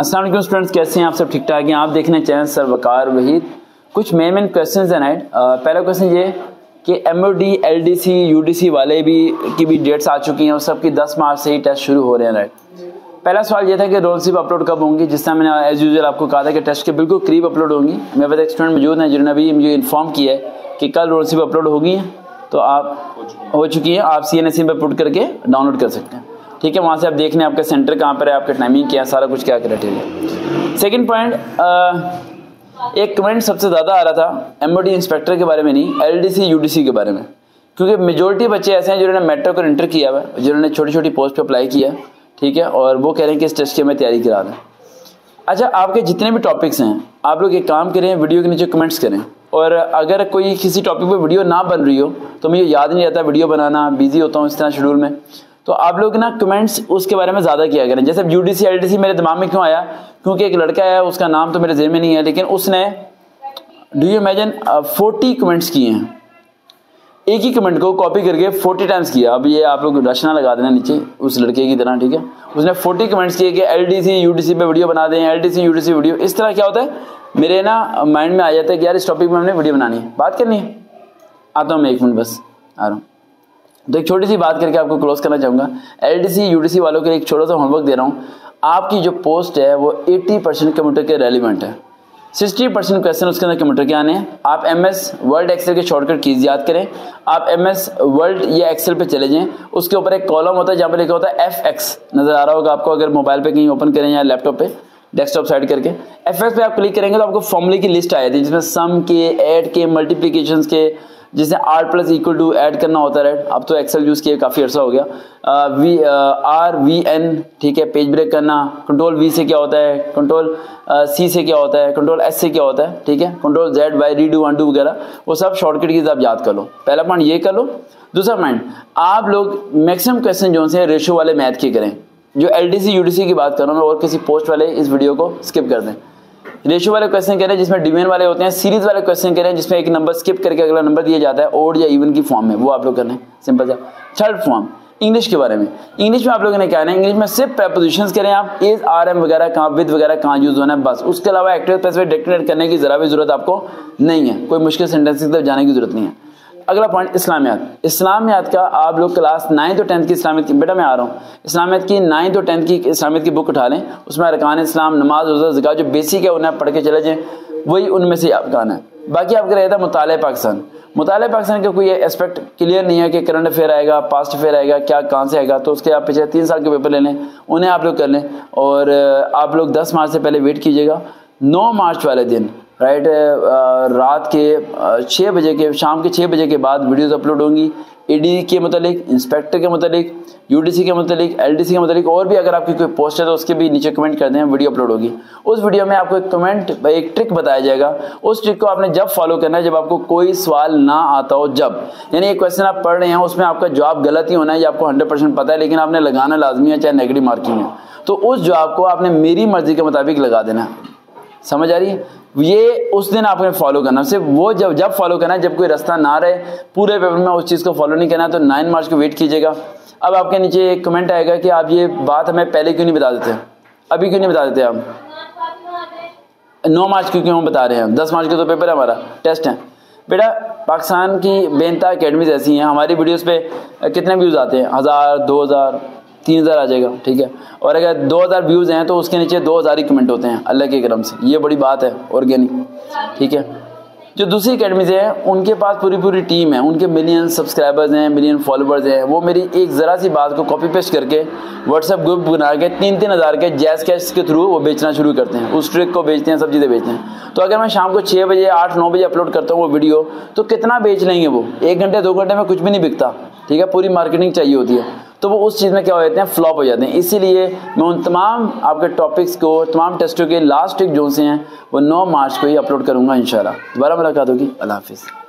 अस्सलाम वालेकुम स्टूडेंट्स, कैसे हैं आप सब? ठीक ठाक हैं? आप देख रहे हैं चैनल सर वकार वहीद। कुछ मेन क्वेश्चंस हैं नाइट। पहला क्वेश्चन ये कि MOD LDC UDC वाले की भी डेट्स आ चुकी हैं और सबकी 10 मार्च से ही टेस्ट शुरू हो रहे हैं नाइट। पहला सवाल ये था कि रोल स्लिप अपलोड कब होंगी, जिस तरह मैंने एज यूजुअल आपको कहा था कि टेस्ट के बिल्कुल करीब अपलोड होंगी। मेरे पास एक स्टूडेंट मौजूद हैं जिन्होंने अभी मुझे इन्फॉर्म किया है कि कल रोल स्लिप अपलोड होगी, तो आप हो चुकी है, आप CNSE पर पुट करके डाउनलोड कर सकते हैं। ठीक है, वहाँ से आप देख लें आपका सेंटर कहाँ पर है, आपका टाइमिंग क्या है, सारा कुछ क्या क्राइटेरिया। सेकंड पॉइंट, एक कमेंट सबसे ज़्यादा आ रहा था MOD इंस्पेक्टर के बारे में नहीं, LDC UDC के बारे में, क्योंकि मेजोरिटी बच्चे ऐसे हैं जिन्होंने मेट्रिक और इंटर किया हुआ है, जिन्होंने छोटी छोटी पोस्ट पे अप्लाई किया है। ठीक है, और वो कह रहे हैं कि इस टेस्ट की हमें तैयारी करा दें। अच्छा, आपके जितने भी टॉपिक्स हैं आप लोग एक काम करें, वीडियो के नीचे कमेंट्स करें, और अगर कोई किसी टॉपिक पे वीडियो ना बन रही हो तो मुझे याद नहीं रहता वीडियो बनाना, बिजी होता हूँ इस तरह शेड्यूल में, तो आप लोग ना कमेंट्स उसके बारे में ज़्यादा किया करें। जैसे UDC LDC मेरे दिमाग में क्यों आया, क्योंकि एक लड़का है, उसका नाम तो मेरे जेहन में नहीं है, लेकिन उसने डू यू इमेजिन 40 कमेंट्स किए हैं, एक ही कमेंट को कॉपी करके 40 टाइम्स किया। अब ये आप लोग रचना लगा देना नीचे उस लड़के की तरह। ठीक है, उसने 40 कमेंट्स किए कि LDC UDC पे वीडियो बना दें, LDC UDC वीडियो। इस तरह क्या होता है, मेरे ना माइंड में आ जाता है कि यार इस टॉपिक में हमने वीडियो बनानी है, बात करनी है। आता हूँ मैं, 1 मिनट बस आ रहा हूँ। तो एक छोटी सी बात करके आपको क्लोज करना चाहूँगा। LDC UDC वालों के लिए एक छोटा सा होमवर्क दे रहा हूँ। आपकी जो पोस्ट है वो 80% कंप्यूटर के रेलिवेंट है, 60% क्वेश्चन उसके अंदर कंप्यूटर के आने हैं। आप MS वर्ड एक्सेल के शॉर्टकट कीज याद करें, आप MS वर्ड या एक्सेल पे चले जाएं, उसके ऊपर एक कॉलम होता है जहाँ पे लिखा होता है FX, नजर आ रहा होगा आपको, अगर मोबाइल पे कहीं ओपन करें या लैपटॉप पे डेस्कटॉप साइड करके FX पे आप क्लिक करेंगे तो आपको फॉर्मूले की लिस्ट आ जाती है, जिसमें सम के, ऐड के, मल्टीप्लीकेशन के, जिसे R+= ऐड करना होता है। राइट, अब तो एक्सेल यूज किए काफ़ी अर्सा हो गया। RVN, ठीक है, पेज ब्रेक करना, Ctrl+V से क्या होता है, Ctrl+C से क्या होता है, Ctrl+S से क्या होता है, ठीक है, Ctrl+Z रीडू अनडू वगैरह, वो सब शॉर्टकट कीज आप याद कर लो। पहला पॉइंट ये कर लो। दूसरा पॉइंट, आप लोग मैक्सिमम क्वेश्चन जो से रेशियो वाले मैथ के करें। जो LDC UDC की बात कर रहा हूँ मैं, और किसी पोस्ट वाले इस वीडियो को स्किप कर दें। रेशियो वाले क्वेश्चन करें जिसमें डिवीजन वाले होते हैं, सीरीज वाले क्वेश्चन करें जिसमें एक नंबर स्किप करके अगला नंबर दिया जाता है, ओड या इवन की फॉर्म में, वो आप लोग करना है, सिंपल सा। थर्ड फॉर्म, इंग्लिश के बारे में। इंग्लिश में आप लोगों ने क्या है, इंग्लिश में सिर्फ प्रेपोजिशंस करें आप, इज, RM वगैरह कहाँ, विद वगैरह कहाँ यूज होना है, बस। उसके अलावा एक्टिव पैसिव डिक्टेट करने की जरा भी जरूरत आपको नहीं है, कोई मुश्किल सेंटेंस की तरफ जाने की जरूरत नहीं है। अगला पॉइंट, इस्लामियात। इस्लामियात का आप लोग क्लास 9th और 10th की इस्लामियत की, बेटा मैं आ रहा हूँ, इस्लामियत की 9th और 10th की इस्लामियत की बुक उठा लें, उसमें अरकान इस्लाम, नमाज, रोज़ा, ज़कात जो बेसिक है उन्हें पढ़ के चले जाएं, वही उनमें से आपका आना है। बाकी आपका रहता है मुताले पाकिस्तान। मुताले पाकिस्तान का कोई एस्पेक्ट क्लियर नहीं है कि करंट अफेयर आएगा, पास्ट अफेयर आएगा, क्या कहाँ से आएगा, तो उसके आप पिछले 3 साल के पेपर ले लें, उन्हें आप लोग कर लें, और आप लोग 10 मार्च से पहले वेट कीजिएगा। 9 मार्च वाले दिन राइट रात के 6 बजे के, शाम के 6 बजे के बाद वीडियोस अपलोड होंगी, AD के मतलब, इंस्पेक्टर के मतलब, UDC के मतलब, LDC के मतलब, और भी अगर आपकी कोई पोस्ट है तो उसके भी नीचे कमेंट कर दें, वीडियो अपलोड होगी। उस वीडियो में आपको एक ट्रिक बताया जाएगा, उस ट्रिक को आपने जब फॉलो करना है जब आपको कोई सवाल ना आता हो, जब यानी एक क्वेश्चन आप पढ़ रहे हैं उसमें आपका जवाब गलत ही होना है, ये आपको 100% पता है, लेकिन आपने लगाना लाजमी है, चाहे नेगेटिव मार्किंग है, तो उस जवाब को आपने मेरी मर्जी के मुताबिक लगा देना है। समझ आ रही है? ये उस दिन आपने फॉलो करना, सिर्फ वो जब फॉलो करना है जब कोई रास्ता ना रहे, पूरे पेपर में उस चीज़ को फॉलो नहीं करना है, तो 9 मार्च को वेट कीजिएगा। अब आपके नीचे एक कमेंट आएगा कि आप ये बात हमें पहले क्यों नहीं बता देते, अभी क्यों नहीं बता देते आप, 9 मार्च को क्यों बता रहे हैं, 10 मार्च को तो पेपर है, हमारा टेस्ट है। बेटा पाकिस्तान की बेनता अकेडमीज ऐसी हैं, हमारी वीडियोस पे कितने व्यूज़ आते हैं, 1000, 2000, 3000 आ जाएगा। ठीक है, और अगर 2000 व्यूज़ हैं तो उसके नीचे 2000 ही कमेंट होते हैं, अल्लाह के करम से, ये बड़ी बात है, ऑर्गेनिक। ठीक है, जो दूसरी अकेडमीज हैं उनके पास पूरी टीम है, उनके मिलियन सब्सक्राइबर्स हैं, मिलियन फॉलोवर्स हैं, वो मेरी एक ज़रा सी बात को कॉपी पेस्ट करके व्हाट्सएप ग्रुप बना के 3-3 हज़ार के जैस कैश के थ्रू वो बेचना शुरू करते हैं, उस ट्रिक को बेचते हैं, सब चीज़ें बेचते हैं। तो अगर मैं शाम को 6 बजे 8-9 बजे अपलोड करता हूँ वो वीडियो, तो कितना बेच लेंगे वो, 1 घंटे 2 घंटे में कुछ भी नहीं बिकता। ठीक है, पूरी मार्केटिंग चाहिए होती है, तो वो उस चीज़ में क्या हो जाते हैं, फ्लॉप हो जाते हैं। इसीलिए मैं उन तमाम आपके टॉपिक्स को, तमाम टेस्टों के लास्ट ट्रिक जो से हैं वो 9 मार्च को ही अपलोड करूँगा इंशाल्लाह। दोबारा मुलाकात होगी, अल्लाह हाफिज़।